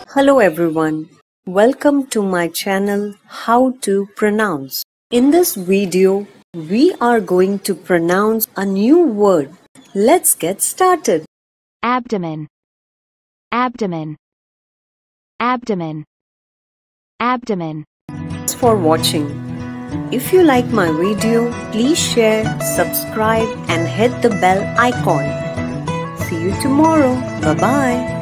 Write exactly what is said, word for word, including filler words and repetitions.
Hello everyone. Welcome to my channel How to Pronounce. In this video, we are going to pronounce a new word. Let's get started. Abdomen, abdomen, abdomen, abdomen. Thanks for watching. If you like my video, please share, subscribe and hit the bell icon. See you tomorrow. Bye-bye.